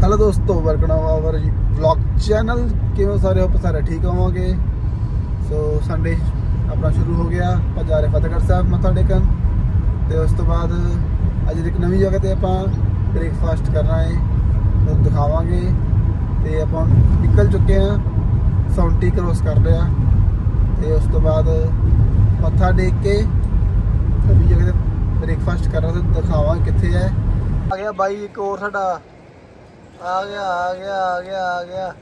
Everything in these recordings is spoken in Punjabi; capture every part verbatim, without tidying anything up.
हेलो दोस्तों, वेलकम आवर व्लॉग चैनल। किवें सारे हो? सारे ठीक होवोगे। सो संडे अपना शुरू हो गया, ਆਪਾਂ ਜਾ ਰਹੇ ਫਤਿਹਗੜ੍ਹ ਸਾਹਿਬ ਮੱਥਾ ਟੇਕਣ ਤੇ ਉਸ ਤੋਂ ਬਾਅਦ ਅੱਜ ਇੱਕ ਨਵੀਂ ਜਗ੍ਹਾ ਤੇ ਆਪਾਂ ਬ੍ਰੇਕਫਾਸਟ ਕਰਨਾ ਹੈ, ਤੁਹਾਨੂੰ ਦਿਖਾਵਾਂਗੇ। ਤੇ ਆਪਾਂ ਨਿਕਲ ਚੁੱਕੇ ਹਾਂ, ਸੌਂਟੀ ਕ੍ਰੋਸ ਕਰ ਲਿਆ ਤੇ ਉਸ ਤੋਂ ਬਾਅਦ ਮੱਥਾ ਟੇਕ ਕੇ ਨਵੀਂ ਜਗ੍ਹਾ ਤੇ ਬ੍ਰੇਕਫਾਸਟ ਕਰਨਾ ਤੇ ਦਿਖਾਵਾਂਗੇ ਕਿੱਥੇ ਹੈ। आ गया भाई एक और साडा आ गया आ गया आ गया आ गया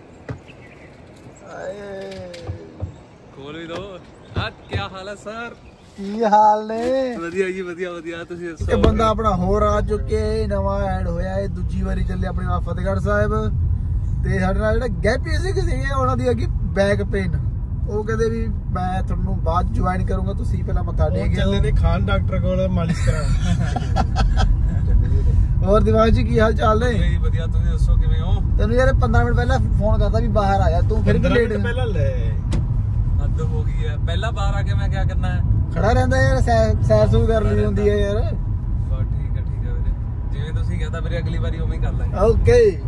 खोल भी दो। आज क्या हाल है सर? की हाल ने? ਵਧੀਆ ਜੀ, ਵਧੀਆ ਵਧੀਆ। ਤੁਸੀਂ ਦੱਸੋ? ਇਹ ਬੰਦਾ ਆਪਣਾ ਹੋਰ ਆ ਚੁੱਕਿਆ, ਨਵਾਂ ਐਡ ਹੋਇਆ, ਇਹ ਦੂਜੀ ਵਾਰੀ ਚੱਲੇ ਆਪਣੇ ਨਾਲ ਫਤਿਹਗੜ੍ਹ ਸਾਹਿਬ। ਤੇ ਸਾਡੇ ਨਾਲ ਜਿਹੜਾ ਗੈਪੀ ਸੀਗੇ ਉਹਨਾਂ ਦੀ ਅੱਗੇ ਬੈਕ ਪੇਨ, ਉਹ ਕਹਿੰਦੇ ਵੀ ਮੈਂ ਤੁਹਾਨੂੰ ਬਾਅਦ ਜੁਆਇਨ ਕਰੂੰਗਾ, ਤੁਸੀਂ ਪਹਿਲਾਂ ਮੱਥਾ ਟੇਕ ਕੇ ਚੱਲੇ ਨੇ ਖਾਨ ਡਾਕਟਰ ਕੋਲ ਮਾਲਿਸ਼ ਕਰਾ। ਹੋਰ ਦਿਮਾਗ ਜੀ ਕੀ ਹਾਲ ਚਾਲ ਨੇ? ਜੀ ਵਧੀਆ, ਤੁਸੀਂ ਦੱਸੋ ਕਿਵੇਂ ਹੋ? ਤੈਨੂੰ ਯਾਰ ਪੰਦਰਾਂ ਮਿੰਟ ਪਹਿਲਾਂ ਫੋਨ ਕਰਦਾ ਵੀ ਬਾਹਰ ਆ ਜਾ, ਤੂੰ ਫਿਰ ਵੀ ਲੇਟ ਪਹਿਲਾਂ ਲੈ ਹੱਦ ਹੋ ਗਈ ਹੈ। ਪਹਿਲਾਂ ਬਾਹਰ ਆ ਕੇ ਮੈਂ ਕੀ ਕਰਨਾ ਹੈ? ਖੜਾ ਰਹਿੰਦਾ ਯਾਰ, ਸੈਰ ਸੂਰ ਕਰ ਲਈ ਹੁੰਦੀ ਹੈ ਯਾਰ। ਬਸ ਠੀਕ ਹੈ ਠੀਕ ਹੈ ਵੀਰੇ, ਜਿਵੇਂ ਤੁਸੀਂ ਕਹਿੰਦਾ ਵੀਰੇ ਅਗਲੀ ਵਾਰੀ ਉਵੇਂ ਹੀ ਕਰ ਲਾਂਗੇ। ਓਕੇ।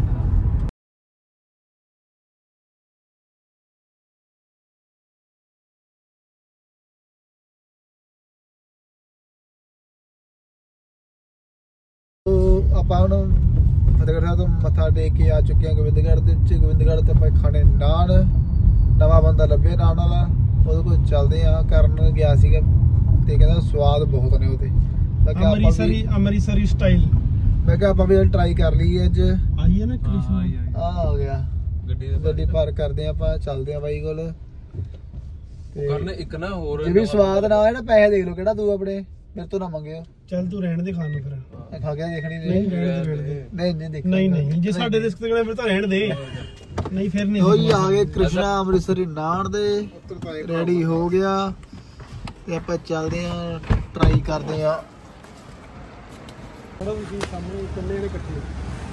ਆਪਾਂ ਹੁਣ ਫਤਿਹਗੜ੍ਹ ਸਾਹਿਬ ਤੋਂ ਮੱਥਾ ਟੇਕ ਕੇ ਆ ਚੁੱਕੇ ਹਾਂ ਗੋਬਿੰਦਗੜ੍ਹ ਦੇ ਵਿੱਚ। ਗੋਬਿੰਦਗੜ੍ਹ ਤੇ ਆਪਾਂ ਖਾਣੇ ਨਾਨ, ਨਵਾਂ ਬੰਦਾ ਲੱਭੇ ਨਾਨ ਵਾਲਾ, ਉਹਦੇ ਕੋਲ ਚੱਲਦੇ ਆ। ਕਰਨ ਗਿਆ ਸੀਗਾ ਤੇ ਕਹਿੰਦਾ ਸਵਾਦ ਬਹੁਤ ਨੇ ਉਹਦੇ। ਮੈਂ ਕਿਹਾ ਅੰਮ੍ਰਿਤਸਰੀ ਅੰਮ੍ਰਿਤਸਰੀ ਸਟਾਈਲ, ਮੈਂ ਕਿਹਾ ਆਪਾਂ ਵੀ ਟਰਾਈ ਕਰ ਲਈਏ ਅੱਜ। ਆਈ ਹੈ ਨਾ ਕ੍ਰਿਸ਼ਨ, ਆ ਆ ਗਿਆ ਗੱਡੀ ਗੱਡੀ ਪਾਰ ਕਰਦੇ ਆ, ਆਪਾਂ ਚੱਲਦੇ ਆ ਬਾਈ ਕੋਲ। ਤੇ ਕਰਨ ਇੱਕ ਨਾ ਹੋਰ ਜੇ ਵੀ ਸਵਾਦ ਨਾ ਹੋਇਆ ਨਾ, ਪੈਸੇ ਦੇਖ ਲਓ ਕਿਹੜਾ ਤੂੰ ਆਪਣੇ ਮੇਰੇ ਤੋਂ ਨਾ ਮੰਗਿਓ। ਚੱਲ ਤੂੰ ਰਹਿਣ ਦੇ ਖਾਣ ਨੂੰ, ਫਿਰ ਖਾ ਕੇ ਦੇਖਣੀ ਨਹੀਂ ਰਹਿਣ ਦੇ, ਰਹਿਣ ਦੇ। ਨਹੀਂ ਨਹੀਂ ਦੇਖ ਨਹੀਂ ਨਹੀਂ, ਜੇ ਸਾਡੇ ਰਿਸਕ ਤੇ ਫਿਰ ਤਾਂ ਰਹਿਣ ਦੇ, ਨਹੀਂ ਫਿਰ ਨਹੀਂ। ਉਹੀ ਆ ਗਏ ਕ੍ਰਿਸ਼ਨਾ ਅੰਮ੍ਰਿਤਸਰੀ ਨਾਨ ਦੇ, ਰੈਡੀ ਹੋ ਗਿਆ ਤੇ ਆਪਾਂ ਚੱਲਦੇ ਆ, ਟਰਾਈ ਕਰਦੇ ਆ। ਤੁਸੀਂ ਸਾਹਮਣੇ ਇਕੱਲੇ ਨੇ ਇਕੱਠੇ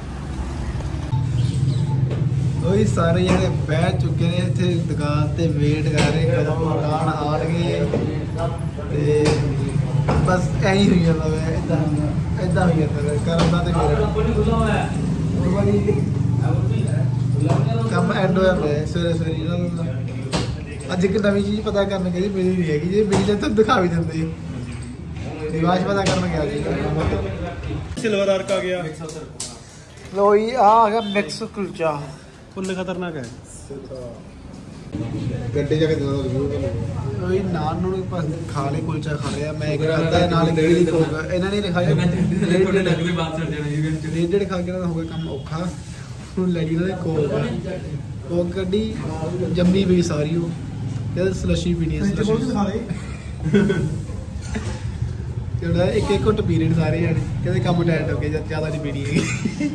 ਉਹੀ ਸਾਰੇ ਜਿਹੜੇ ਬੈਠ ਚੁੱਕੇ ਨੇ ਇੱਥੇ ਦੁਕਾਨ ਤੇ, ਵੇਟ ਕਰ ਰਹੇ ਕਦੋਂ ਨਾਨ ਆਣਗੇ। ਤੇ ਬਸ ਐਂ ਹੀ ਹੋਈ ਜਾਂਦਾ ਵੇ, ਇਦਾਂ ਇਦਾਂ ਹੋਈ ਜਾਂਦਾ ਕਰਨ ਦਾ ਤੇ ਮੇਰਾ ਕੰਮ ਐਂਡ ਹੋਇਆ ਪਿਆ ਸਵੇਰੇ ਸਵੇਰੇ। ਇਹਨਾਂ ਅੱਜ ਇੱਕ ਨਵੀਂ ਚੀਜ਼ ਪਤਾ ਕਰਨ ਗਈ, ਮਿਲੀ ਨਹੀਂ ਹੈਗੀ, ਜੇ ਮਿਲ ਜਾਏ ਤਾਂ ਦਿਖਾ ਵੀ ਦਿੰਦੇ। ਰਿਵਾਜ ਪਤਾ ਕਰਨ ਗਿਆ ਜੀ, ਸਿਲਵਰ ਆਰਕ ਆ ਗਿਆ। ਲੋ ਜੀ ਆ ਆ ਗਿਆ ਮਿਕਸ ਕੁਲਚਾ, ਫੁੱਲ ਖਤਰਨਾਕ ਹੈ। ਗੱਡੇ ਜਾ ਕੇ ਉਹੀ ਨਾਨ ਨੂੰ ਖਾ ਲੈ, ਕੁਲਚਾ ਖਾ ਲਿਆ ਮੈਂ ਕਰਦਾ ਨਾਲ ਗੇੜੀ ਕੋਕ। ਇਹਨਾਂ ਨੇ ਲਿਖਾਇਆ ਰੇਡਡ ਖਾ ਕੇ ਨਾ ਹੋ ਗਿਆ ਕੰਮ ਔਖਾ। ਹੁਣ ਲੱਗੀ ਇਹਨਾਂ ਦੇ ਕੋਕ, ਕੋਕ ਕੱਢੀ ਜੰਮੀ ਪਈ ਸਾਰੀ, ਉਹ ਕਹਿੰਦੇ ਸਲਸ਼ੀ ਪੀਣੀ ਹੈ, ਸਲਸ਼ੀ ਖਾ ਲੈ ਜਿਹੜਾ ਇੱਕ ਇੱਕ ਘੁੱਟ ਪੀ ਰਹੇ ਸਾਰੇ ਜਾਣੇ, ਕਹਿੰਦੇ ਕੰਮ ਟੈਟ ਹੋ ਗਿਆ, ਜਦ ਜ਼ਿਆਦਾ ਨਹੀਂ ਪੀਣੀ ਹੈਗੀ।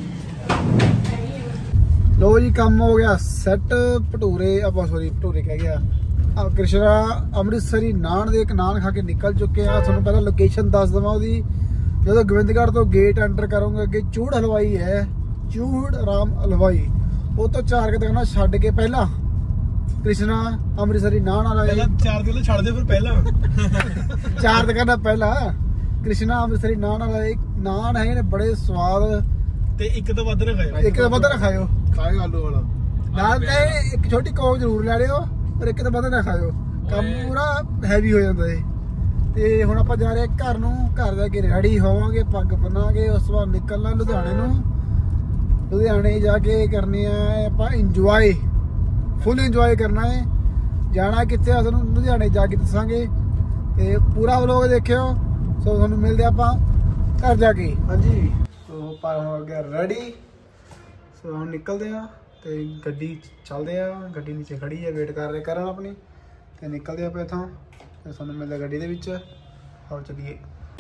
ਲੋ ਜੀ ਕੰਮ ਹੋ ਗਿਆ ਸੈੱਟ। ਭਟੂਰੇ ਆਪਾਂ ਸੋਰੀ ਭਟੂਰੇ ਕਹਿ ਗਿਆ, ਕ੍ਰਿਸ਼ਨਾ ਅੰਮ੍ਰਿਤਸਰੀ ਨਾਨ ਦੇ ਇੱਕ ਨਾਨ ਖਾ ਕੇ ਨਿਕਲ ਚੁੱਕੇ ਆ। ਤੁਹਾਨੂੰ ਪਹਿਲਾਂ ਲੋਕੇਸ਼ਨ ਦੱਸ ਦੇਵਾਂ ਉਹਦੀ। ਜਦੋਂ ਗੋਬਿੰਦਗੜ੍ਹ ਤੋਂ ਗੇਟ ਐਂਟਰ ਕਰੋਗੇ, ਅੱਗੇ ਚੂੜ ਹਲਵਾਈ ਹੈ, ਚੂੜ ਰਾਮ ਹਲਵਾਈ, ਉਹ ਤੋਂ ਚਾਰ ਦੁਕਾਨਾਂ ਛੱਡ ਕੇ ਪਹਿਲਾਂ ਕ੍ਰਿਸ਼ਨਾ ਅੰਮ੍ਰਿਤਸਰੀ ਨਾਨ ਵਾਲਾ। ਪਹਿਲਾਂ ਚਾਰ ਦੁਕਾਨਾਂ ਛੱਡ ਦੇ, ਫਿਰ ਪਹਿਲਾਂ ਚਾਰ ਦੁਕਾਨਾਂ ਪਹਿਲਾਂ ਕ੍ਰਿਸ਼ਨਾ ਅੰਮ੍ਰਿਤਸਰੀ ਨਾਨ ਵਾਲਾ। ਇੱਕ ਨਾਨ ਹੈਗੇ ਨੇ ਬੜੇ ਸਵਾਦ, ਤੇ ਇੱਕ ਤੋਂ ਵੱਧ ਨਾ ਖਾਇਓ, ਇੱਕ ਤੋਂ ਵੱਧ ਨਾ ਖਾਇਓ। ਖਾਇਓ ਆਲੂ ਵਾਲਾ ਨਾਲ ਤੇ ਇੱਕ ਛੋਟੀ ਕੋਕ ਜ਼ਰੂਰ ਲੈ ਲਿਓ, ਪਰ ਇੱਕ ਤੋਂ ਵੱਧ ਨਾ ਖਾਇਓ, ਕੰਮ ਪੂਰਾ ਹੈਵੀ ਹੋ ਜਾਂਦਾ ਏ। ਤੇ ਹੁਣ ਆਪਾਂ ਜਾ ਰਹੇ ਘਰ ਨੂੰ, ਘਰ ਜਾ ਕੇ ਰੈਡੀ ਹੋਵਾਂਗੇ, ਪੱਗ ਬੰਨਾਂਗੇ, ਉਸ ਤੋਂ ਬਾਅਦ ਨਿਕਲਣਾ ਲੁਧਿਆਣੇ ਨੂੰ। ਲੁਧਿਆਣੇ ਜਾ ਕੇ ਕਰਨੀ ਆ ਆਪਾਂ ਇੰਜੋਏ, ਫੁੱਲ ਇੰਜੋਏ ਕਰਨਾ ਹੈ। ਜਾਣਾ ਕਿੱਥੇ ਆ ਤੁਹਾਨੂੰ ਲੁਧਿਆਣੇ ਜਾ ਕੇ ਦੱਸਾਂਗੇ, ਤੇ ਪੂਰਾ ਵਲੋਗ ਦੇਖਿਓ। ਸੋ ਤੁਹਾਨੂੰ ਮਿਲਦੇ ਆਪਾਂ ਘਰ ਜਾ ਕੇ। ਹਾਂਜੀ ਸੋ ਆਪਾਂ ਹੋ ਗਿਆ ਰੈਡੀ। ਸੋ ਹੁਣ ਨਿਕਲਦੇ ਆ ਤੇ ਗੱਡੀ ਚੱਲਦੇ ਆ, ਗੱਡੀ ਨੀਚੇ ਖੜੀ ਹੈ, ਵੇਟ ਕਰ ਰਹੇ ਕਰਨ ਆਪਣੀ, ਤੇ ਨਿਕਲਦੇ ਆਪਾਂ ਇੱਥੋਂ ਤੇ ਤੁਹਾਨੂੰ ਮਿਲਦਾ ਗੱਡੀ ਦੇ ਵਿੱਚ। ਆਓ ਚੱਲੀਏ।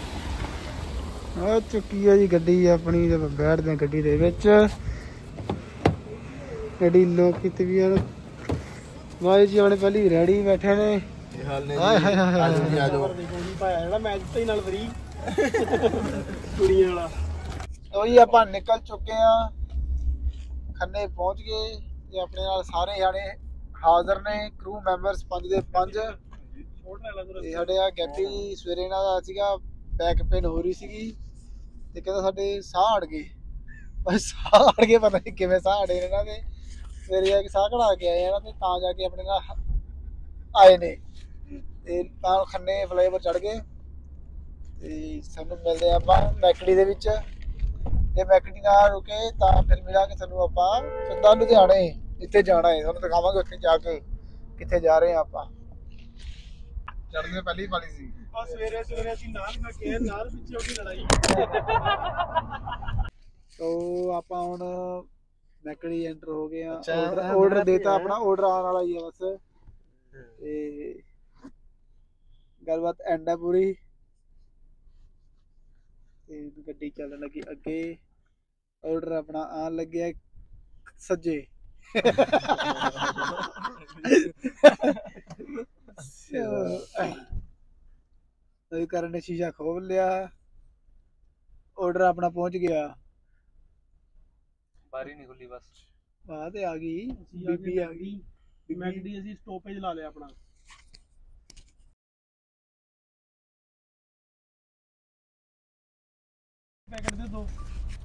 ਆ ਚੁੱਕੀ ਹੈ ਜੀ ਗੱਡੀ ਆਪਣੀ, ਤੇ ਬੈਠਦੇ ਆ ਗੱਡੀ ਦੇ ਵਿੱਚ। ਗੱਡੀ ਲੋਕ ਕਿਤੇ ਵੀ ਯਾਰ ਵਾਹ ਜੀ ਆਪਣੇ ਪਹਿਲੀ ਰੈਡੀ ਬੈਠੇ ਨੇ। ਹਾਏ ਹਾਏ ਹਾਏ ਜਿਹੜਾ ਮੈਚ ਤੇ ਨਾਲ ਫਰੀ ਕੁੜੀਆਂ ਵਾਲਾ। ਉਹੀ ਆਪਾਂ ਨਿਕਲ ਚੁੱਕੇ ਆ, ਖੰਨੇ ਪਹੁੰਚ ਗਏ ਤੇ ਆਪਣੇ ਨਾਲ ਸਾਰੇ ਜਾਣੇ ਹਾਜ਼ਰ ਨੇ, ਕਰੂ ਮੈਂਬਰਸ ਪੰਜ ਦੇ ਪੰਜ। ਤੇ ਸਾਡੇ ਆ ਗੈਪੀ ਸਵੇਰੇ ਇਹਨਾਂ ਦਾ ਸੀਗਾ ਬੈਕ ਪੇਨ ਹੋ ਰਹੀ ਸੀਗੀ, ਤੇ ਕਹਿੰਦਾ ਸਾਡੇ ਸਾਹ ਅੜ ਗਏ, बस साह अड़ गए, पता नहीं किवें साह अड़े इन्हां दे। फिर जाके साह कढ़ा के आए हैं ते तां जाके अपने नाल आए ने ते तां खन्ने फ्लाईओवर चढ़ गए ते सानू मिलदे आपां मैकडी दे विच। जे मैकडी ना रुके तां फिर मिलांगे सानू आपां सिद्धा लुधियाणे जिथे जाना है। सानू दिखावांगे उत्थे जाके किथे जा रहे हैं आपां। चढ़ने पहली वाली सी और सवेरे सवेरे ਅਸੀਂ ਨਾਲ ਖਾ ਕੇ ਨਾਲ ਪਿੱਛੇ ਉਹਦੀ ਲੜਾਈ। तो आप ਹੁਣ मैकडी एंटर हो गए हैं। ऑर्डर देता अपना, ऑर्डर आने वाला ही है बस ते गलबात एंड है पूरी ते गड्डी चलने लगी अगे। ऑर्डर अपना आन लगे सज्जे करण ने शीशा खोल लिया। ऑर्डर अपना पहुंच गया। बारी नहीं खुली बस बात आ गई, बीबी आ गई। मैकडी ਅਸੀਂ ਸਟਾਪੇਜ ਲਾ ਲਿਆ ਆਪਣਾ। पैकेट दे दो।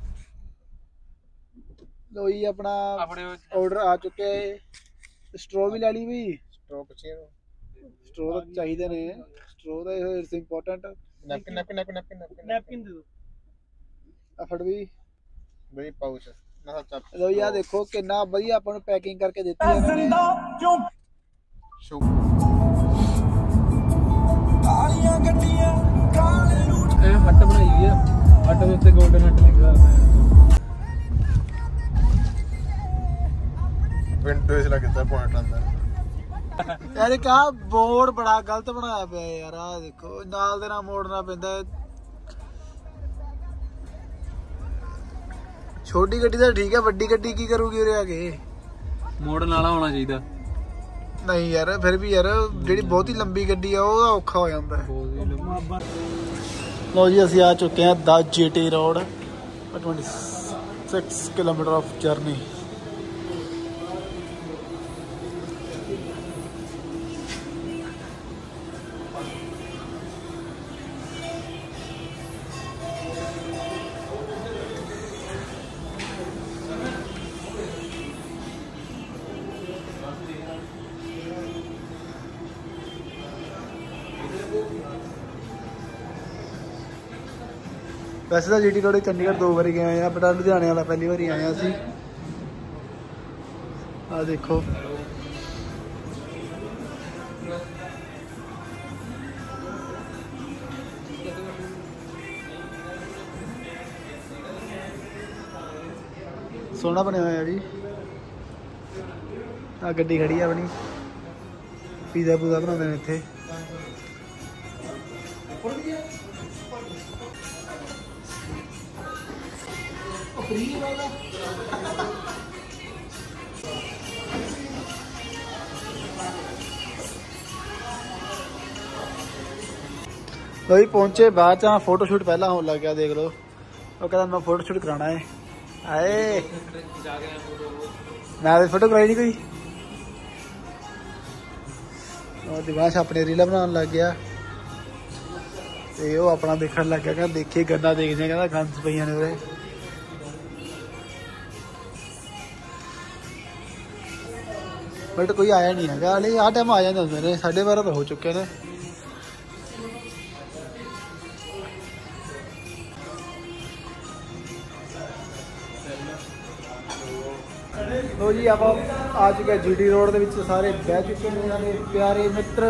लो जी अपना ऑर्डर आ चुके हैं। स्ट्रॉ भी ला ली भी, स्ट्रॉ पूछिए स्ट्रॉ तो चाहिए ने, स्ट्रॉ ਦਾ it's important. Napkin napkin napkin napkin napkin दे दो। ਅਫੜ ਵੀ बड़ी पाउच ना सब। लो यार देखो कितना बढ़िया ਆਪਾਂ ਨੂੰ ਪੈਕਿੰਗ ਕਰਕੇ ਦਿੱਤੀ ਇਹਨਾਂ ਨੇ। शू ਕਾਲੀਆਂ ਗੱਡੀਆਂ ਕਾਲੇ ਰੂਟ ਐ ਹੱਟ ਬਣਾਈ ਹੋਈ ਆ। ਹੱਟ ਦੇ ਉੱਤੇ 골ਡਨ ਹੱਟ ਲਿਖਿਆ ਹੋਇਆ ਹੈ। विंडो से लगे था पॉइंट अंदर। यार कहा बोर्ड बड़ा गलत बनाया पे यार। आ देखो नाल दे नाल मोड़ना पैंदा। छोटी गड्डी तो ठीक है, बड़ी गड्डी की करूगी उरे आके। ਮੋੜਨ ਵਾਲਾ ਹੋਣਾ ਚਾਹੀਦਾ। नहीं यार फिर भी यार ਜਿਹੜੀ ਬਹੁਤ ਹੀ ਲੰਬੀ ਗੱਡੀ ਆ ਉਹਦਾ ਔਖਾ ਹੋ ਜਾਂਦਾ ਹੈ। ਲਓ ਜੀ ਅਸੀਂ ਆ ਚੁੱਕੇ ਹਾਂ ਦਾ ਜੀਟੀ ਰੋਡ। छब्बीस किलोमीटर ऑफ जर्नी। वैसे तो जीटी रोड चंडीगढ़ दो बारी गए हैं, बट लुधियाने वाला पहली बारी आए असी। आ देखो सोहना बनया हुआ जी। आ गड्डी खड़ी है अपनी, पीजा पूजा बनाते हैं इत्थे। लो जी पहुंचे बाद च फोटो शूट पहला होने लग गया। देख लो वो कहता मैं फोटो शूट कराना है। आए मैं फोटो कराई नहीं कोई। और दिमाग अपने रीला बनाने लग गया ते वो अपना देखने लग गया। कहता देखिए गन्ना देखने, कहता गंद पईयां ने उरे। बट कोई आया नहीं है हाले। आ टाइम आ जाते होंगे ने, साढ़े बारह तो हो चुके हैं। लो जी आप आ चुके हैं जीटी रोड के विच। सारे बह चुके हैं इन्होंने प्यारे मित्र।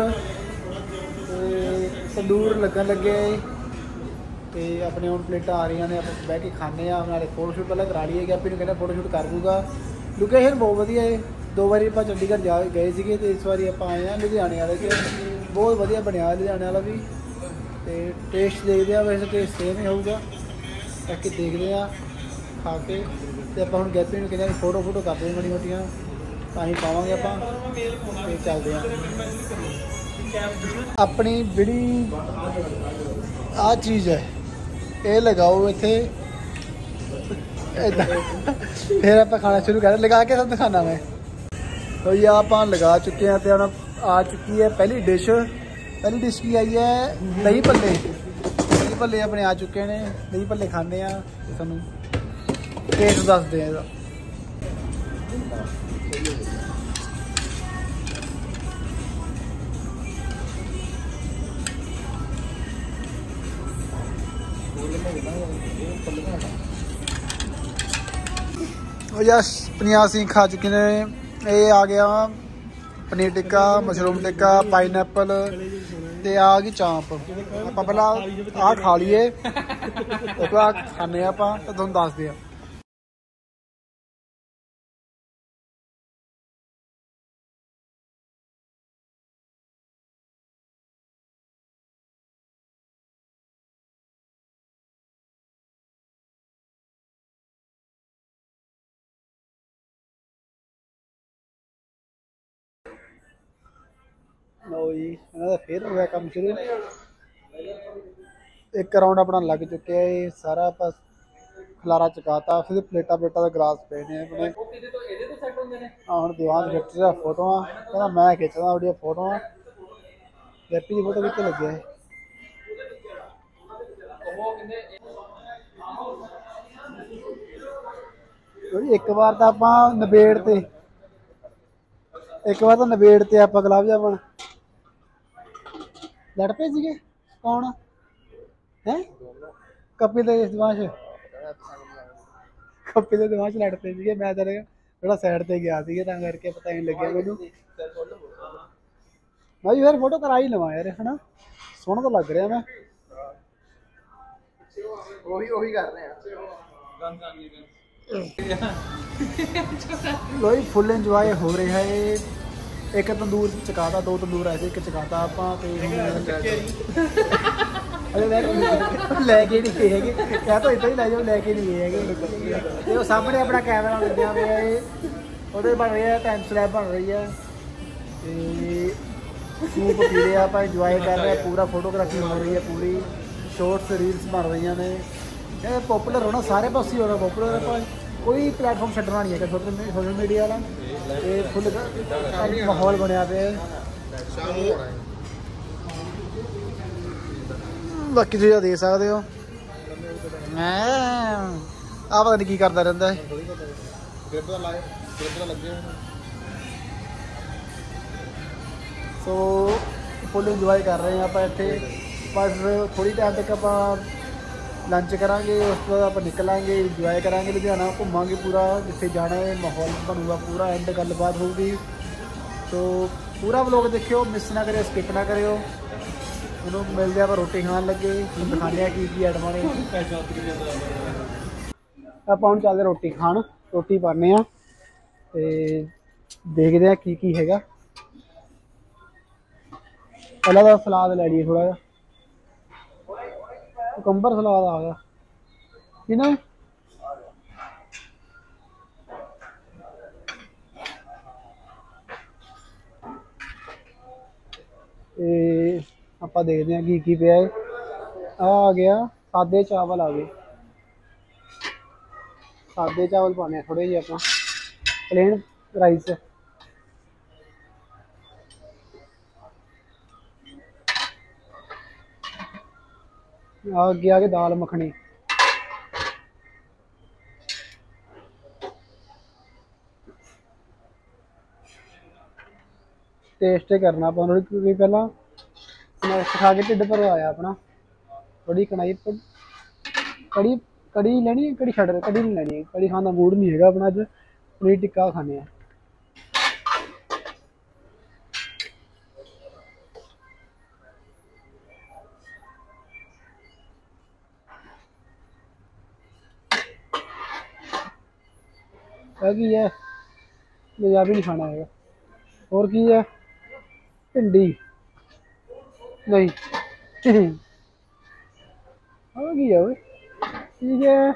तंदूर लगन लगे तो अपने हुण प्लेटा आ रही ने, आप बह के खाने। नाले फोटो शूट पहले करा लीए। गैपी नूं कहना फोटो शूट कर दूगा। लोकेशन बहुत वधिया है। दो बारी आप चंडीगढ़ जा गए थे तो इस बार आप आए हैं लुधियाने वाले च। बहुत वधिया बनया लुधियाने वाला भी। तो टेस्ट देखते हैं, वैसे टेस्ट सेम ही होगा। बाकी देखते हैं खा के तो आप हम गैपी में कहते फोटो फोटो करते हैं माड़ी मोटियाँ, तां पावे आप चलते हैं। अपनी जिहड़ी आ चीज़ है ये लगाओ इत्थे, फिर आप खाना शुरू कर। लगा के सब दिखाना मैं। तो ये आप लगा चुके हैं तो आ चुकी है पहली डिश। पहली डिश की आई है दही भल्ले। दही भल्ले अपने आ चुके हैं। दही भल्ले खाने सानू टेस्ट दसते हैं यस पनिया सिंह खा चुके ने। ये आ गया पनीर टिक्का, मशरूम टिक्का, पाइनएप्पल ते आ गई चांप। आप पहला आ खा लीए उसके बाद खाने आप तो तुहानू दसदे आ। लो जी इन्हों का फिर हो गया काम शुरू। एक राउंड अपना लग चुके है, सारा आप खलारा चकाता, फिर प्लेटा प्लेटा का गिलास पे ने अपने। हाँ हम दीवान खिच रहा फोटो, कहना मैं खिंचदा बड़िया फोटो। गैपी की फोटो कितने लगे है। एक बार तो आप नबेड़ते एक बार तो नबेड़ते आप गुलाब जामुन लड़ पे सीगे। कौन है कपिल के दिमाग कपिल के दिमाग लड़ पे सीगे। मैं तेरे थोड़ा साइड से गया था करके पता नहीं लगे मैनू। मैं भी फिर फोटो करा ही लवा यार, है ना सोहना तो लग रहा मैं। वही वही कर रहे हैं। लो जी फुल इंजॉय हो रहा है। एक तंदूर चकाता, दो तंदूर ऐसे एक चकाता आप लैके नहीं गए है। क्या तो इतना ही लै जाओ, लैके नहीं गए है। वो सामने अपना कैमरा लग्या पे है, वो बन रही है टाइम स्लैब बन रही है। सूप पी रहे आप इंजॉय कर रहे हैं, पूरा फोटोग्राफी हो रही है, पूरी शॉर्ट्स रील्स बन रही ने। पॉपूलर होना सारे पास ही होना पॉपूलर आप कोई प्लेटफॉर्म छड्डना नहीं है सोशल मीडिया वाला। ये फुल माहौल बनया पे बाकी तुम देख सकते हो। मैं आ पता नहीं की करता रहता है। सो फुल इंजॉय कर रहे हैं आप इतने। बस थोड़ी टाइम तक आप लंच करांगे, उस बाद आप निकलांगे, इंजॉय करांगे, लुधियाना घूमांगे पूरा जिथे जाना है, माहौल बनूगा पूरा, एंड गलबात होगी। तो पूरा व्लॉग देखियो, मिस ना करियो, स्किप ना करियो। मैनू मिलते आप रोटी खान लगे, दिखाने की की आइटमां ने। आप हम चलते रोटी खान, रोटी पाने ते देखते हैं की की हैगा। पहला तो सलाद लै लीए थोड़ा जा, कंबर सलाद आ गया कि ना। आप देखते हैं की की पे आ गया। सादे चावल आ गए, सादे चावल पाने थोड़े जी अपना प्लेन राइस। आगे आगे दाल मखनी, टेस्ट करना अपना क्योंकि पहला स्नैक्स खा के ढिड भरवाया अपना। थोड़ी कढ़ाई कड़ी कड़ी लेनी, कड़ी छड़ कड़ी नहीं लेनी, कड़ी खाने का मूड नहीं है अपना। अज पनीर टिक्का खाने की है, पंजाबी नहीं खाना है। और की है भिंडी नहीं हाँ की है ठीक है।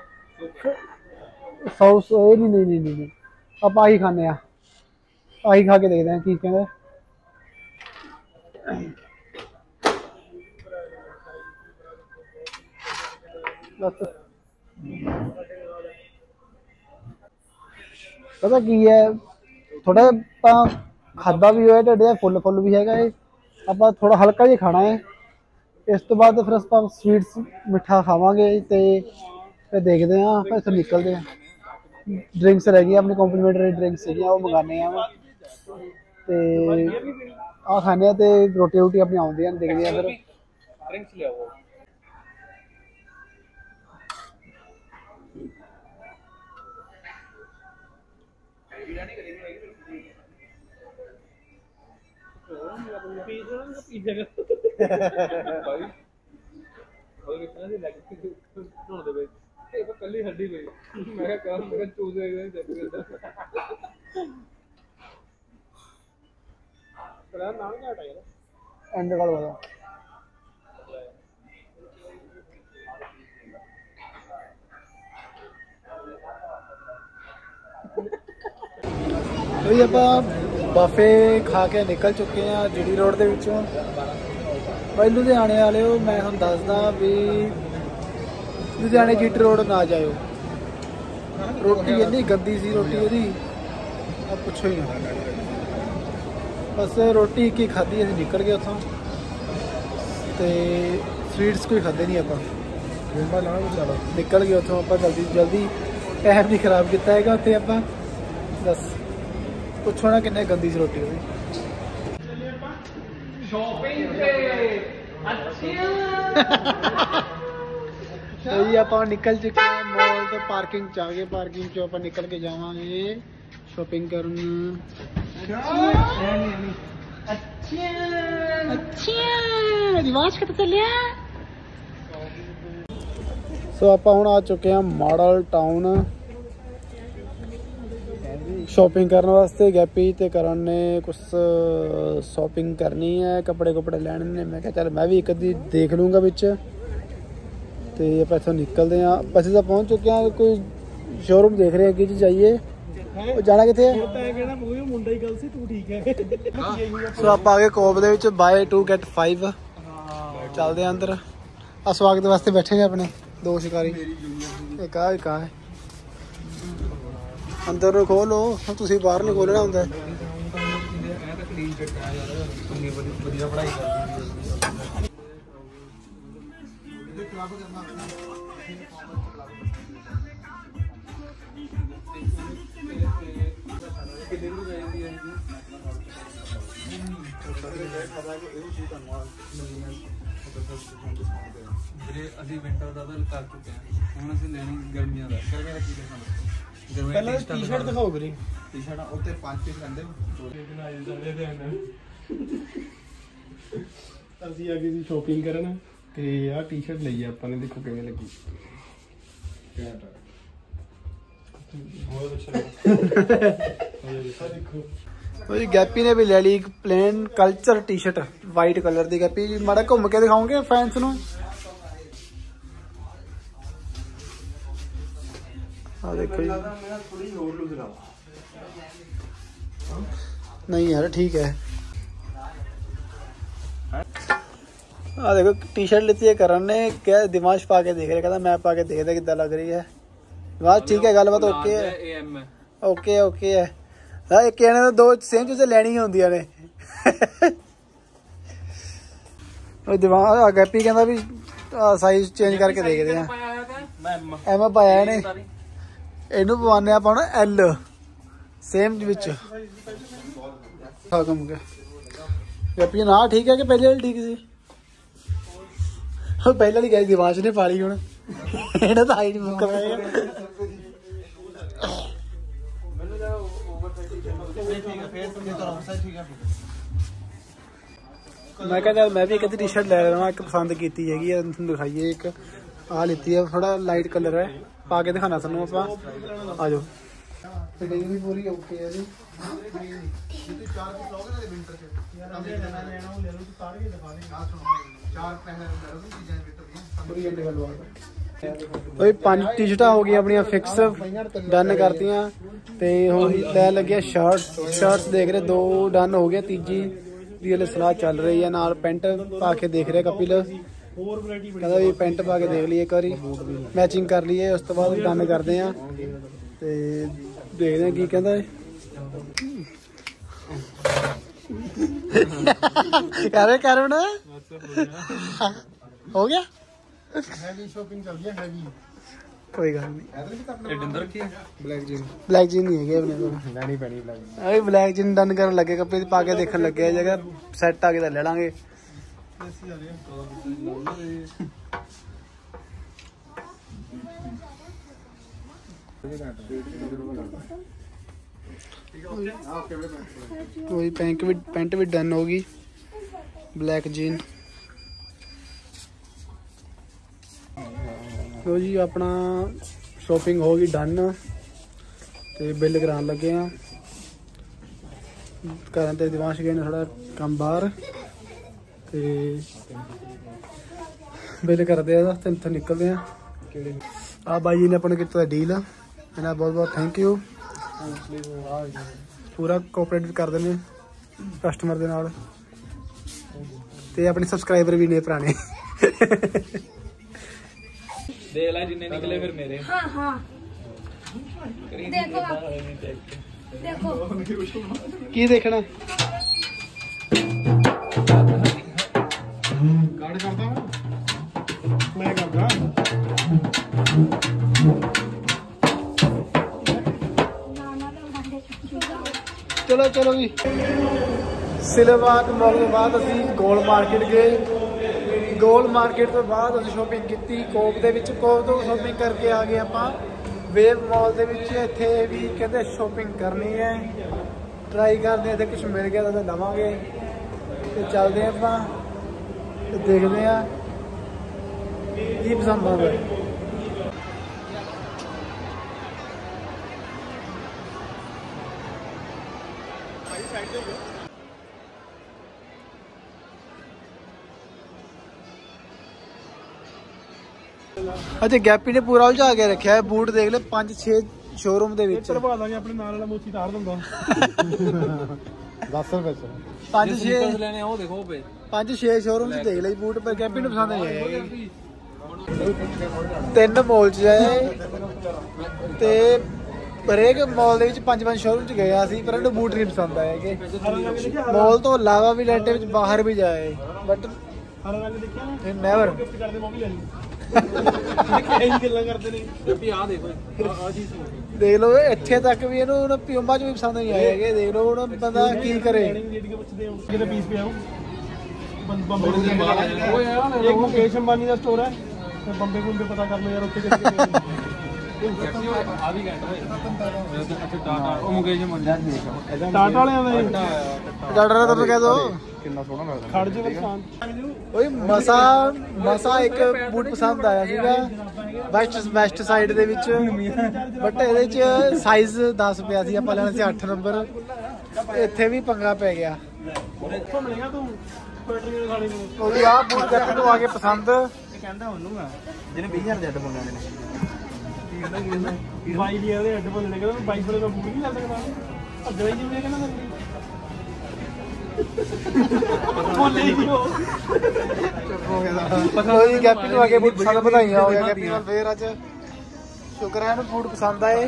सॉस नहीं नहीं नहीं नहीं आप आही खाने आही खा के देखते हैं की कहते। बस पता की है थोड़ा खादा भी हो ढिड फुल फुल भी है। आप थोड़ा हल्का जी खाना है, इस तो बाद फिर आप स्वीट्स मिठा खावांगे तो फिर देखते हैं फिर इस निकलते हैं। ਡਰਿੰਕਸ ਰਹਿ ਗਈਆਂ ਆਪਣੀ ਕੰਪਲੀਮੈਂਟਰੀ ਡਰਿੰਕਸ ਸੀਗੀਆਂ ਉਹ ਮੰਗਾਨੇ ਆ ਤੇ ਆ ਖਾਣੇ ਆ ਤੇ ਰੋਟੀ ਰੋਟੀ ਆਪਣੀ ਆਉਂਦੀਆਂ ਦੇਖਦੇ ਆ ਫਿਰ ਡਰਿੰਕਸ ਲਿਆਓ ਪੀਜ਼ਾ ਭਾਈ ਉਹ ਕਿਹਨਾਂ ਦੀ ਲੱਗ ਕੇ ਧੋਣ ਦੇ ਵਿੱਚ ਇਹ ਤਾਂ ਕੱਲੀ ਹੱਡੀ ਗਈ ਮੈਂ ਕਿਹਾ ਕੰਮ ਮੈਂ ਚੂਜ਼ ਦੇ ਚੱਕ ਕਰਦਾ ਪਰ ਨਾਮ ਘਾਟ ਆ ਯਾਰ ਐਂਡ ਕਾਲ ਵਾਲਾ ਵੀ ਆਪਾਂ ਬਾਫੇ ਖਾ ਕੇ ਨਿਕਲ ਚੁੱਕੇ ਆ ਜੀਡੀ ਰੋਡ ਦੇ ਵਿੱਚੋਂ ਬਾਈ ਲੁਧਿਆਣੇ ਵਾਲਿਓ ਮੈਂ ਤੁਹਾਨੂੰ ਦੱਸਦਾ ਵੀ ਲੁਧਿਆਣੇ ਜੀਡੀ ਰੋਡ ਨਾ ਜਾਇਓ ਰੋਟੀ ਇੰਨੀ ਗੰਦੀ ਸੀ ਰੋਟੀ ਉਹਦੀ ਆ ਪੁੱਛੋ ਹੀ ਨਾ ਬਸ ਰੋਟੀ ਕੀ ਖਾਧੀ ਅਸੀਂ ਨਿਕਲ ਗਏ ਉੱਥੋਂ ਤੇ ਸਵੀਟਸ ਕੋਈ ਖਾਦੇ ਨਹੀਂ ਆਪਾਂ ਨਿਕਲ ਗਏ ਉੱਥੋਂ ਆਪਾਂ ਜਲਦੀ ਜਲਦੀ ਟਾਈਮ ਨਹੀਂ ਖਰਾਬ ਕੀਤਾ ਹੈਗਾ ਉੱਥੇ ਆਪਾਂ ਬਸ ਪੁੱਛੋ ਨਾ ਕਿੰਨੇ ਗੰਦੀ ਸੀ ਰੋਟੀ ਉਹਦੀ ਸ਼ਾਪਿੰਗ ਤੇ ਅੱਛਾ ਜੀ ਆਪਾਂ ਨਿਕਲ ਚੁੱਕੇ ਹਾਂ ਮਾਲ ਤੋਂ ਪਾਰਕਿੰਗ ਚ ਆ ਗਏ ਪਾਰਕਿੰਗ ਚੋਂ ਆਪਾਂ ਨਿਕਲ ਕੇ ਜਾਵਾਂਗੇ ਸ਼ਾਪਿੰਗ ਕਰਨ ਅੱਛਾ ਅੱਛਾ ਰਿਵਾਜ ਕਿੱਥੇ ਚੱਲਿਆ ਸੋ ਆਪਾਂ ਹੁਣ ਆ ਚੁੱਕੇ ਹਾਂ ਮਾਡਲ ਟਾਊਨ शॉपिंग करने वास्ते गैपी ते करण ने कुछ शॉपिंग करनी है कपड़े कुपड़े लैने ने मैं क्या चल मैं भी एक अद्धी देख लूँगा बिच ते ਆਪਾਂ ਇੱਥੋਂ ਨਿਕਲਦੇ ਹਾਂ ਅਸੀਂ ਤਾਂ ਪਹੁੰਚ ਚੁੱਕੇ ਹਾਂ ਕੋਈ ਸ਼ੋਰੂਮ ਦੇਖ ਰਹੇ ਹਾਂ ਕਿ ਜਾਈਏ ਉਹ ਜਾਣਾ ਕਿੱਥੇ ਹੈ ਤਾਂ ਕਿਹੜਾ ਮੂਹਰੇ ਮੁੰਡਾ ਹੀ ਗੱਲ ਸੀ ਤੂੰ ਠੀਕ ਹੈ ਸੋ ਆਪਾਂ ਆ ਗਏ ਕੋਪ ਦੇ ਵਿੱਚ ਬਾਏ ਟੂ ਗੈਟ ਫਾਈਵ ਚੱਲਦੇ ਆ ਅੰਦਰ ਆ ਸਵਾਗਤ ਵਾਸਤੇ ਬੈਠੇ ਨੇ ਆਪਣੇ ਦੋ ਸ਼ਿਕਾਰੀ ਇੱਕ ਆ ਇੱਕ ਆ ਅੰਦਰ ਨੂੰ ਖੋਲੋ ਤੁਸੀਂ ਬਾਹਰ ਨਹੀਂ ਖੋਲਣਾ ਹੁੰਦਾ ਵਧੀਆ ਪੜ੍ਹਾਈ ਕਰਦੀ ਵੀਰੇ ਅਸੀਂ ਵਿੰਟਰ ਦਾ ਤਾਂ ਕਰ ਚੁੱਕੇ ਹਾਂ ਹੁਣ ਅਸੀਂ ਲੈਣੀ ਗਰਮੀਆਂ ਦਾ ਗਰਮੀਆਂ ਦਾ ਕੀ ਦੇਖਾਂਗੇ ਪਹਿਲਾਂ ਟੀ-ਸ਼ਰਟ ਦਿਖਾਓ ਵੀਰੇ ਟੀ-ਸ਼ਰਟਾਂ ਉੱਤੇ ਪੰਜ ਪੀਸ ਲੈਂਦੇ ਅਸੀਂ ਆ ਗਏ ਸੀ ਸ਼ੋਪਿੰਗ ਕਰਨ ਤੇ ਆਹ ਟੀ-ਸ਼ਰਟ ਲਈ ਆਪਾਂ ਨੇ ਦੇਖੋ ਕਿਵੇਂ ਲੱਗੀ ਬਹੁਤ ਅੱਛਾ ਦੇਖੋ ਉਹ ਗੈਪੀ ਨੇ ਵੀ ਲੈ ਲਈ ਇੱਕ plain culture T-shirt white colour ਦੀ ਗੈਪੀ ਮਾੜਾ ਘੁੰਮ ਕੇ ਦਿਖਾਉਂਗੇ ਫੈਨਸ ਨੂੰ ਆ ਦੇਖੋ ਜੀ ਥੋੜੀ ਹੋਰ ਲੁੱਕ ਲਾ ਨਹੀਂ ਯਾਰ ਠੀਕ ਹੈ ਆ ਦੇਖੋ ਟੀ-ਸ਼र्ट लेती है करण ने क्या दिमाग पा के देख रहे कहता मैं पा के देखदा कितना लग रही है दिमाग ठीक है गलबात ओके है ओके ओके है ਹਾਂ ਇੱਕ ਇਹਨੇ ਤਾਂ ਦੋ ਸੇਮ ਚੀਜ਼ਾਂ ਲੈਣੀਆਂ ਹੁੰਦੀਆਂ ਨੇ ਉਹ ਦਿਮਾਗ ਆ ਗੈਪੀ ਕਹਿੰਦਾ ਵੀ ਸਾਈਜ਼ ਚੇਂਜ ਕਰਕੇ ਦੇਖਦੇ ਆ ਐਮ ਪਾਇਆ ਇਹਨੇ ਇਹਨੂੰ ਪਵਾਉਂਦੇ ਆਪਾਂ ਹੁਣ ਐਲ ਸੇਮ ਵਿੱਚ ਕੰਮ ਗਿਆ ਗੈਪੀ ਨਾ ਠੀਕ ਹੈ ਕਿ ਪਹਿਲੇ ਵਾਲੀ ਠੀਕ ਸੀ ਉਹ ਪਹਿਲਾਂ ਵਾਲੀ ਗਈ ਦਿਮਾਗ ਨੇ ਪਾ ਲਈ ਹੁਣ ਇਹਨਾਂ ਦਾ ਹਾਈਟ ਮੁੱਕ ਰਿਹਾ मैं क्या मैं भी एक टी शर्ट ले रहा एक पसंद की है दिखाइए एक आ लेती है थोड़ा लाइट कलर है पा के दिखाना सानू आप आ जाओ पूरी ओके है जी पांच टी शर्टा हो गई अपन फिक्स डन करतियां ते हुण लैन लगे शर्ट शर्ट्स देख रहे दो डन हो गया तीजी दी हले सलाह चल रही है नाल पेंट पा के देख रहे कपिल कहता भी पेंट पा के देख लीए एक बारी मैचिंग कर लीए उस तो बाद डन करते हैं ते देखते हैं की कहता है करे कर हो गया हैवी शॉपिंग चल गया हैवी कोई गल नहीं। डिंदर की ब्लैक जीन ब्लैक जीन नहीं है अपने को ਲੈਣੀ ਪੈਣੀ ब्लैक अभी ब्लैक जीन डन करन लगे कपड़े पा के देखन लगे जगह सेट आ के ले लांगे। कोई पैंट भी पैंट भी डन होगी ब्लैक जीन। लो जी अपना शॉपिंग होगी डन ते बिल करान लगे हैं। घर ते दिमाग गए ने थोड़ा कम बाहर ते बिल करते हैं ते इत्थों निकलते हैं। आ भाई जी ने अपने किता डील इन्हें बहुत बहुत थैंक यू। पूरा कोऑपरेट भी करते हैं कस्टमर के नाल ते अपने सब्सक्राइबर भी ने पुराने देख ले जिन्ने निकले फिर मेरे। हाँ हाँ देखो आप, देखो की देखना गार्ड करता मैं करदा चलो चलो जी सिलेबाग मॉल के बाद असी गोल मार्केट गए। गोल मार्केट तो बाद असी शॉपिंग की कोप दे विच कोप तो शॉपिंग करके आ गए आपां वेव मॉल दे विच। इत्थे भी कहते शॉपिंग करनी है ट्राई करते हैं, कुछ मिल गया तो लवांगे ते चलते हैं आपां देखते हैं की पसंद आता है। अच्छा गैपी ने पूरा उलझा के रखा है बूट देख ले पांच छे शोरूम दे विच करवा ਦਾਂਗੇ ਆਪਣੇ ਨਾਲ ਵਾਲਾ ਮੋਚੀ ਤਾਰ ਦਿੰਦਾ दस रुपए ਚ पांच छे लेने आओ देखो पे पांच छे शोरूम च देख ले बूट पर गैपी ਨੂੰ पसंद नहीं आए। ਤਿੰਨ ਮॉल ਚ ਜਾਏ ਤੇ ਹਰੇਕ ਮॉल ਦੇ ਵਿੱਚ ਪੰਜ ਪੰਜ ਸ਼ੋਰੂਮ ਚ ਗਿਆ ਸੀ ਪਰ ਇਹਨੂੰ ਬੂਟ ਨਹੀਂ ਪਸੰਦ ਆਏ ਕਿ ਮॉल ਤੋਂ ਇਲਾਵਾ ਵੀ ਲੈਟੇ ਵਿੱਚ ਬਾਹਰ ਵੀ ਜਾਏ ਬਟ ਹਰ ਰੰਗ ਦੇਖਿਆ ਨਾ ਨੈਵਰ ਗਿਫਟ ਕਰਦੇ ਮੈਂ ਵੀ ਲੈ ਲਈ ਇਹੀ ਗੱਲਾਂ ਕਰਦੇ ਨੇ ਵੀ ਆ ਦੇਖੋ ਆ ਚੀਜ਼ ਦੇਖ ਲਓ ਇੱਥੇ ਤੱਕ ਵੀ ਇਹਨੂੰ ਪਿਊਮਾ ਚ ਵੀ ਪਸੰਦ ਨਹੀਂ ਆਏ ਹੈਗੇ। ਦੇਖ ਲਓ ਹੁਣ ਬੰਦਾ ਕੀ ਕਰੇ। ਜਿਹੜੀਆਂ ਪੁੱਛਦੇ ਹੋ ਕਿਹਦਾ ਪੀਸ ਪਿਆ ਉਹ ਬੰਬੇ ਦੇ ਓਏ ਯਾਰ ਇੱਕ ਮੁਕੇਸ਼ ਅੰਬਾਨੀ ਦਾ ਸਟੋਰ ਹੈ ਤੇ ਬੰਬੇ ਬੰਬੇ ਪਤਾ ਕਰ ਲਓ ਯਾਰ ਉੱਥੇ ਕਿੱਥੇ ਆ ਵੀ ਕਹਿੰਦਾ ਅੱਛਾ ਟਾਟਾ ਉਹ ਮੁਕੇਸ਼ ਮੰਡਿਆ ਟਾਟਾ ਵਾਲਿਆਂ ਦਾ ਡਾਕਟਰ ਨੇ ਤੁਹਾਨੂੰ ਕਹਿ ਦੋ ਕਿੰਨਾ ਸੋਹਣਾ ਲੱਗਦਾ ਖੜ ਜੇ ਨੁਕਸਾਨ ਓਏ ਮਸਾ ਮਸਾ ਇੱਕ ਬੂਟ ਪਸੰਦ ਆਇਆ ਸੀਗਾ ਵੈਸਟ ਵੈਸਟ ਸਾਈਡ ਦੇ ਵਿੱਚ ਬਟ ਇਹਦੇ ਚ ਸਾਈਜ਼ ਦਸ ਪਿਆ ਸੀ ਆਪਾਂ ਲੈਣਾ ਸੀ ਅੱਠ ਨੰਬਰ। ਇੱਥੇ ਵੀ ਪੰਗਾ ਪੈ ਗਿਆ। ਘੁੰਮਣੇਗਾ ਤੂੰ ਪੈਟਰੀਆਂ ਖਾਣੇ ਨੂੰ ਉਹਦੀ ਆਹ ਬੂਟ ਜੱਟ ਨੂੰ ਆ ਕੇ ਪਸੰਦ ਕਹਿੰਦਾ ਉਹਨੂੰ ਆ ਜਿਹਨੇ ਵੀਹ ਹਜ਼ਾਰ ਦੇ ਅੱਡ ਬੰਗਾਂ ਨੇ ਕੀ ਕਹਿੰਦਾ ਕੀ ਕਹਿੰਦਾ ਬਾਈ ਦੀ ਇਹਦੇ ਅੱਡ ਬੰਦੇ ਨੇ ਕਹਿੰਦਾ ਬਾਈ ਬੜੇ ਦਾ ਬੂਟ ਨਹੀਂ ਲੈ ਸਕਦਾ ਅੱਗੇ ਹੀ ਜਿਵੇਂ ਕਹਿੰਦਾ ਬੋਲੇ ਹੀ ਉਹ ਕੋਈ ਗੈਪੀ ਨੂੰ ਆ ਕੇ ਬੂਟ ਪਸੰਦ ਵਧਾਈਆਂ ਹੋ ਗਿਆ ਗੈਪੀ ਨਾਲ ਫੇਰ ਅੱਜ ਸ਼ੁਕਰ ਹੈ ਇਹਨੂੰ ਬੂਟ ਪਸੰਦ ਆਏ।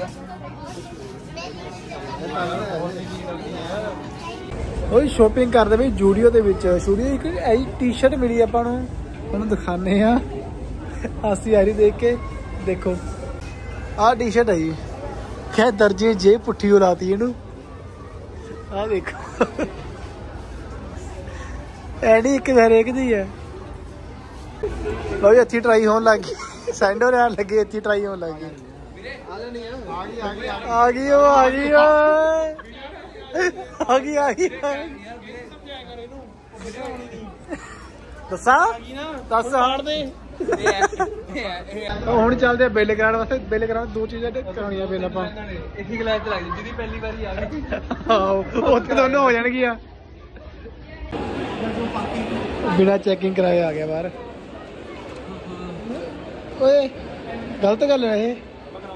ਉਹ ਸ਼ੋਪਿੰਗ ਕਰਦੇ ਬਈ ਜੂਡੀਓ ਦੇ ਵਿੱਚ ਜੂਡੀਓ ਇੱਕ ਐਈ ਟੀ-ਸ਼ਰਟ ਮਿਲੀ ਆਪਾਂ ਨੂੰ ਤੁਹਾਨੂੰ ਦਿਖਾਣੇ ਆ ਹਾਸੀ ਆ ਰਹੀ ਦੇਖ ਕੇ। ਦੇਖੋ ਆਹ ਟੀ-ਸ਼ਰਟ ਹੈ ਜੀ ਖੈ ਦਰਜੇ ਜੇ ਪੁੱਠੀ ਹੋ ਲਾਤੀ ਇਹਨੂੰ ਆਹ ਦੇਖੋ ਐਡੀ ਇੱਕ ਹਰੇਕ ਦੀ ਹੈ। ਲਓ ਜੀ ਇੱਥੇ ਟਰਾਈ ਹੋਣ ਲੱਗ ਗਈ ਸੈਂਡੋ ਰਹਿਣ ਲੱਗੇ ਇੱਥੇ ਟਰਾਈ ਹੋਣ ਲੱਗ ਗਈ ਆ ਗਈ ਉਹ ਆ ਗਈ ਓਏ ਆ ਗਈ ਆ ਗਈ ਦੱਸਾਂ ਦੱਸ ਹਾਰ ਦੇ ਹੁਣ ਚੱਲਦੇ ਆ ਬਿੱਲ ਕਰਾਉਣ ਵਾਸਤੇ। ਬਿੱਲ ਕਰਾਉਣ ਦੋ ਚੀਜ਼ਾਂ ਕਰਾਉਣੀਆਂ ਬਿੱਲ ਆਪਾਂ ਇੱਕ ਹੀ ਗਲਾਸ ਚ ਲੱਗ ਜਿਹਦੀ ਪਹਿਲੀ ਵਾਰੀ ਆ ਗਈ ਆਹੋ ਉੱਥੇ ਦੋਨੋਂ ਹੋ ਜਾਣਗੀਆਂ। ਬਿਨਾਂ ਚੈਕਿੰਗ ਕਰਾਏ ਆ ਗਿਆ ਬਾਹਰ। ਓਏ ਗਲਤ ਗੱਲ ਹੈ ਇਹ।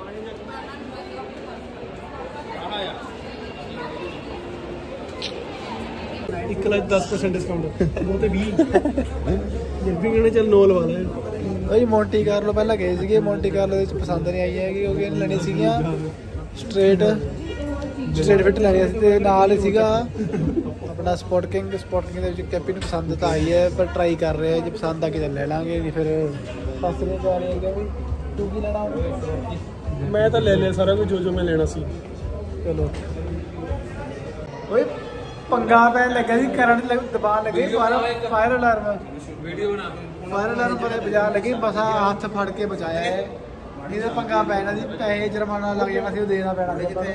ਇੱਕ ਲੱਖ ਦਸ ਪਰਸੈਂਟ ਡਿਸਕਾਊਂਟ ਉਹ ਤੇ ਵੀਹ ਜੇ ਵੀ ਕਹਿੰਦੇ ਚੱਲ ਨੋ ਲਵਾ ਲੈ। ਓਏ ਮੌਂਟੀ ਕਾਰਲੋ ਪਹਿਲਾਂ ਗਏ ਸੀਗੇ ਮੌਂਟੀ ਕਾਰਲੋ ਦੇ ਵਿੱਚ ਪਸੰਦ ਨਹੀਂ ਆਈ ਹੈਗੀ ਕਿਉਂਕਿ ਇਹਨੇ ਲੈਣੀ ਸੀਗੀਆਂ ਸਟ੍ਰੇਟ ਸਟ੍ਰੇਟ ਫਿੱਟ ਲੈਣੀਆਂ ਸੀ ਤੇ ਨਾਲ ਹੀ ਸੀਗਾ ਆਪਣਾ ਸਪੋਰਟ ਕਿੰਗ। ਸਪੋਰਟ ਕਿੰਗ ਦੇ ਵਿੱਚ ਕੈਪੀ ਨੂੰ ਪਸੰਦ ਤਾਂ ਆਈ ਹੈ ਪਰ ਟਰਾਈ ਕਰ ਰਹੇ ਆ ਜੇ ਪਸੰਦ ਆ ਕੇ ਲੈ ਲਾਂਗੇ ਨਹੀਂ ਫਿਰ ਪਾਸੇ ਨਹੀਂ ਜਾ ਰਹੇ ਹੈਗੇ ਵੀ ਤੂੰ ਕੀ ਲੈਣਾ ਮੈਂ ਤਾਂ ਲੈ ਲਿਆ ਸਾਰਾ ਕੁਝ ਜੋ ਜੋ ਮੈਂ ਲੈਣਾ ਸੀ। ਚਲੋ ਓਏ ਪੰਗਾ ਪੈਣ ਲੱਗਾ ਸੀ ਕਰੰਟ ਦਬਾਅ ਲੱਗੇ ਫਾਇਰ ਅਲਾਰਮ ਵੀਡੀਓ ਬਣਾ ਫਾਇਰ ਅਲਾਰਮ ਪਰ ਬਜਾ ਲੱਗੀ ਬਸ ਹੱਥ ਫੜ ਕੇ ਬਚਾਇਆ ਹੈ ਨਹੀਂ ਤਾਂ ਪੰਗਾ ਪੈਣਾ ਸੀ ਪੈਸੇ ਜੁਰਮਾਨਾ ਲੱਗ ਜਾਣਾ ਸੀ ਉਹ ਦੇਣਾ ਪੈਣਾ ਸੀ ਜਿੱਥੇ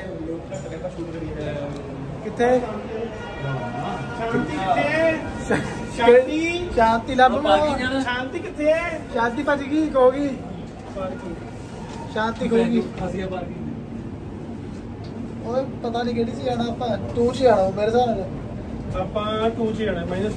ਕਿੱਥੇ ਸ਼ਾਂਤੀ ਸ਼ਾਂਤੀ ਲੱਭ ਸ਼ਾਂਤੀ ਕਿੱਥੇ ਹੈ? ਸ਼ਾਂਤੀ ਭੱਜ ਗਈ ਕਹੋਗੀ ਸ਼ਾਂਤੀ ਖੋਗੀ ਓਏ ਪਤਾ ਨਹੀਂ ਕਿਹੜੀ ਚ ਜਾਣਾ ਆਪਾਂ ਟੂ ਚ ਜਾਣਾ ਮੇਰੇ ਹਿਸਾਬ ਨਾਲ ਆਪਾਂ ਟੂ ਚ ਜਾਣਾ ਮਾਈਨਸ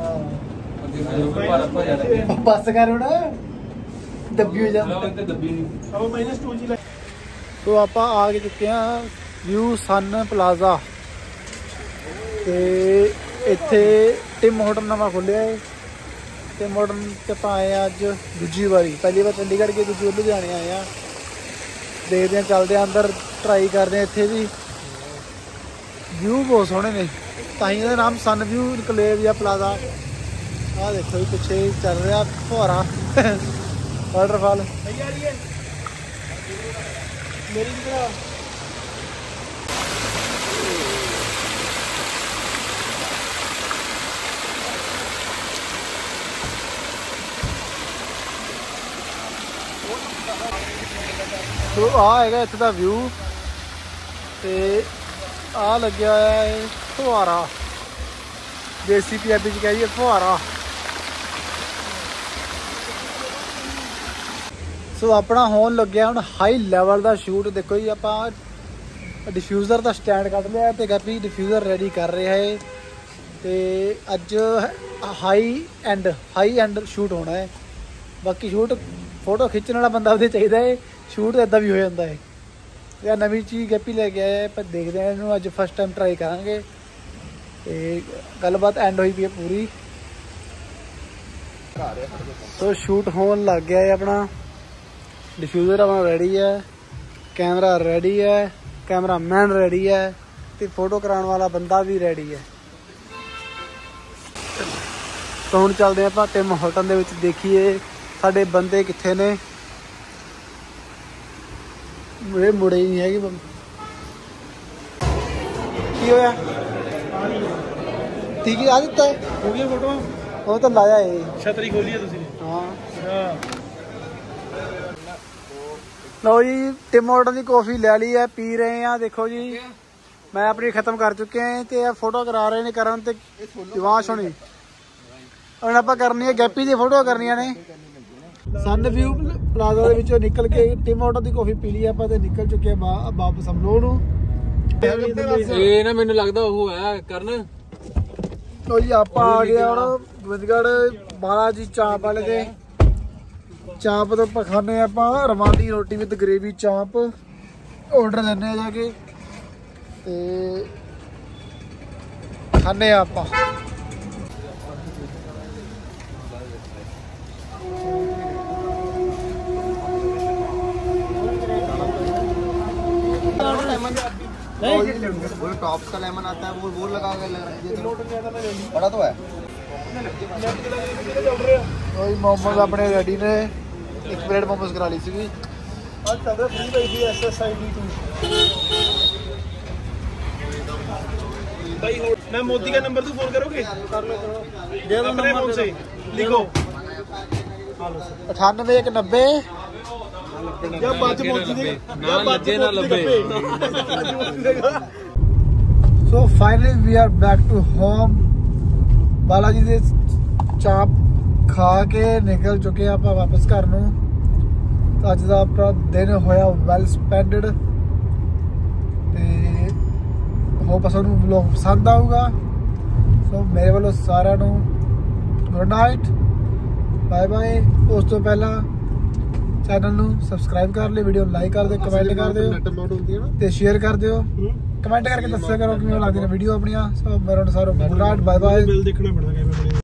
ਟੂ। ਬੱਸ ਕਰ ਹੁਣ ਦੱਬੀ ਹੋ ਜਾ ਆਪਾਂ ਮਾਈਨਸ ਟੂ ਚ ਲੈ। ਸੋ ਆਪਾਂ ਆ ਕੇ ਚੁੱਕੇ ਆ ਵਿਊ ਸਨ ਪਲਾਜ਼ਾ ਤੇ ਇੱਥੇ ਟਿਮ ਹੋਟਲ ਨਵਾਂ ਖੁੱਲਿਆ ਹੈ ਤੇ ਮਾਡਰਨ ਤੇ ਆਪਾਂ ਆਏ ਆ ਅੱਜ ਦੂਜੀ ਵਾਰੀ ਪਹਿਲੀ ਵਾਰ ਚੰਡੀਗੜ੍ਹ ਗਏ ਦੂਜੀ ਵਾਰ ਲੁਧਿਆਣੇ ਆਏ ਆ ਦੇਖਦੇ ਆ ਚੱਲਦੇ ਆ ਅੰਦਰ ਟਰਾਈ ਕਰਦੇ ਆ ਇੱਥੇ ਵੀ ਵਿਊ ਬਹੁਤ ਸੋਹਣੇ ਨੇ ਤਾਂ ਹੀ ਇਹਦਾ ਨਾਮ ਸਨ ਵਿਊ ਇਨਕਲੇਵ ਜਾਂ ਪਲਾਜ਼ਾ ਆਹ ਦੇਖੋ ਜੀ ਪਿੱਛੇ ਚੱਲ ਰਿਹਾ ਫੁਹਾਰਾ ਵਾਟਰਫਾਲ ਸਹੀ ਆ ਰਹੀ ਹੈ ਮੇਰੀ ਜਿਹੜਾ ਸੋ ਆ ਹੈਗਾ ਇੱਥੇ ਦਾ ਵਿਊ ਤੇ ਆ ਲੱਗਿਆ ਹੋਇਆ ਹੈ ਫੁਹਾਰਾ ਦੇਸੀ ਪੰਜਾਬੀ ਚ ਕਹੀਏ ਫੁਹਾਰਾ। ਸੋ ਆਪਣਾ ਹੋਣ ਲੱਗਿਆ ਹੁਣ ਹਾਈ ਲੈਵਲ ਦਾ ਸ਼ੂਟ ਦੇਖੋ ਜੀ ਆਪਾਂ ਡਿਫਿਊਜ਼ਰ ਦਾ ਸਟੈਂਡ ਕੱਢ ਲਿਆ ਤੇ ਗੱਪੀ ਡਿਫਿਊਜ਼ਰ ਰੈਡੀ ਕਰ ਰਿਹਾ ਹੈ ਤੇ ਅੱਜ high end high end shoot ਹੋਣਾ ਹੈ। ਬਾਕੀ ਸ਼ੂਟ ਫੋਟੋ ਖਿੱਚਣ ਵਾਲਾ ਬੰਦਾ ਉਹਦੇ ਚਾਹੀਦਾ ਹੈ ਸ਼ੂਟ ਇੱਦਾਂ ਵੀ ਹੋ ਜਾਂਦਾ ਹੈ। ਇਹ ਨਵੀਂ ਚੀਜ਼ ਗੱਪੀ ਲੈ ਕੇ ਆਇਆ ਪਰ ਦੇਖਦੇ ਹਾਂ ਇਹਨੂੰ ਅੱਜ ਫਸਟ ਟਾਈਮ ਟਰਾਈ ਕਰਾਂਗੇ ਤੇ ਗੱਲਬਾਤ ਐਂਡ ਹੋਈ ਪਈ ਹੈ ਪੂਰੀ। ਸੋ ਸ਼ੂਟ ਹੋਣ ਲੱਗ ਗਿਆ ਹੈ ਆਪਣਾ ਡਿਫਿਊਜ਼ਰ ਆਪਣਾ ਰੈਡੀ ਹੈ ਕੈਮਰਾ ਰੈਡੀ ਹੈ ਕੈਮਰਾ ਮੈਨ ਰੈਡੀ ਹੈ ਤੇ ਫੋਟੋ ਕਰਾਉਣ ਵਾਲਾ ਬੰਦਾ ਵੀ ਰੈਡੀ ਹੈ। ਤਾਂ ਹੁਣ ਚੱਲਦੇ ਆਪਾਂ ਟਿਮ ਹੋਟਲ ਦੇ ਵਿੱਚ ਦੇਖੀਏ ਸਾਡੇ ਬੰਦੇ ਕਿੱਥੇ ਨੇ। ਮੇਰੇ ਮੁੜੇ ਹੀ ਨਹੀਂ ਹੈਗੇ ਕੀ ਹੋਇਆ ਠੀਕ ਹੀ ਆ ਦਿੱਤਾ ਹੋ ਗਿਆ ਫੋਟੋ ਉਹ ਤਾਂ ਲਾਇਆ ਏ ਛਤਰੀ ਖੋਲੀ ਹੈ ਤੁਸੀਂ ਹਾਂ ਹਾਂ ਲਓ ਜੀ ਟਿਮ ਹੋਟਲ ਦੀ ਕੌਫੀ ਲੈ ਲਈ ਹੈ ਪੀ ਰਹੇ ਆ ਦੇਖੋ ਜੀ ਮੈਂ ਆਪਣੀ ਖਤਮ ਕਰ ਚੁੱਕੇ ਹਾਂ ਤੇ ਇਹ ਫੋਟੋ ਕਰਾ ਰਹੇ ਨੇ ਕਰਨ ਤੇ ਦਿਵਾਸ਼ ਹੋਣੀ ਹੁਣ ਆਪਾਂ ਕਰਨੀ ਹੈ ਗੈਪੀ ਦੀ ਫੋਟੋ ਕਰਨੀਆਂ ਨੇ। ਸਨ ਵਿਊ ਪਲਾਜ਼ਾ ਦੇ ਵਿੱਚੋਂ ਨਿਕਲ ਕੇ ਟਿਮ ਹੋਟਲ ਦੀ ਕੌਫੀ ਪੀ ਲਈ ਆਪਾਂ ਤੇ ਨਿਕਲ ਚੁੱਕੇ ਆ ਵਾਪਸ ਹਮਲੋਂ ਨੂੰ। ਇਹ ਨਾ ਮੈਨੂੰ ਲੱਗਦਾ ਉਹ ਹੈ ਕਰਨ ਲੋ ਜੀ ਆਪਾਂ ਆ ਗਏ ਹੁਣ ਗੋਬਿੰਦਗੜ੍ਹ ਬਾਲਾ ਜੀ ਚਾਂਪ ਵਾਲੇ ਦੇ ਚਾਂਪ ਤੋਂ ਆਪਾਂ ਖਾਣੇ ਆਪਾਂ ਰਵਾਨੀ ਰੋਟੀ ਵਿਦ ਗ੍ਰੇਵੀ ਚਾਂਪ ਆਰਡਰ ਦਿੰਦੇ ਆ ਜਾ ਕੇ ਤੇ ਖਾਣੇ ਆ ਆਪਾਂ। वो टॉप्स का लेमन आता है वो वो लगा के बड़ा तो है। ਕੋਈ ਮੋਮੋਜ਼ ਆਪਣੇ ਰੈਡੀ ਨੇ ਇੱਕ ਪਲੇਟ ਮੋਮੋਜ਼ ਕਰਾ ਲਈ ਸੀਗੀ ਅੱਜ ਚੱਲਦਾ ਫ੍ਰੀ ਬਾਈ ਦੀ ਐਸ ਐਸ ਆਈ ਡੀ टू भाई मैं मोदी का नंबर तो फोन करोगे कर लो दे दो अपने फोन से लिखो अठानवे एक नब्बे जब बात मोदी दे ना लज्जे ना लब्बे। So finally we are back to home Balaji ਦੇ ਚਾਪ ਖਾ ਕੇ ਨਿਕਲ ਚੁੱਕੇ ਆਪਾਂ ਵਾਪਸ ਘਰ ਨੂੰ। ਅੱਜ ਦਾ ਆਪਣਾ ਦਿਨ ਹੋਇਆ ਵੈਲ ਸਪੈਂਡਡ ਤੇ ਹੋਪ ਤੁਹਾਨੂੰ ਵਲੌਗ ਪਸੰਦ ਆਊਗਾ। ਸੋ ਮੇਰੇ ਵੱਲੋਂ ਸਾਰਿਆਂ ਨੂੰ ਗੁੱਡ ਨਾਈਟ ਬਾਏ ਬਾਏ। ਉਸ ਤੋਂ ਪਹਿਲਾਂ ਚੈਨਲ ਨੂੰ ਸਬਸਕ੍ਰਾਈਬ ਕਰ ਲਿਓ ਵੀਡੀਓ ਲਾਈਕ ਕਰ ਦਿਓ ਕਮੈਂਟ ਕਰ ਦਿਓ ਤੇ ਸ਼ੇਅਰ ਕਰ ਦਿਓ ਕਮੈਂਟ ਕਰਕੇ ਦੱਸਿਆ ਕਰੋ ਕਿਵੇਂ ਲੱਗਦੀਆਂ ਨੇ ਵੀਡੀਓ ਆਪਣੀਆਂ। ਸੋ ਮੇਰੇ ਨਾਲ ਸਾਰਿਆਂ ਨੂੰ good night bye bye. Bill ਦੇਖਣਾ ਪੈਣਾ